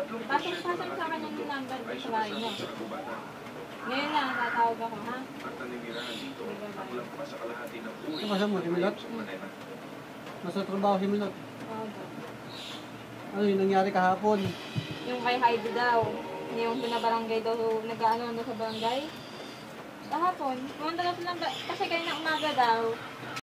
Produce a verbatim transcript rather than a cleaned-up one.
Pasok sa akin sa kanya yung number ko sa bahay niya. Ngayon lang, tatawag ako, ha? Nasa mo, si Milot? Nasa trabaho si Milot. Oo. Ano yung nangyari kahapon? Yung kay Heidi daw. Yung pinabarangay daw, nag-ano daw sa barangay. Kahapon, pumunta daw silang, ba- kasi kayo na umaga daw.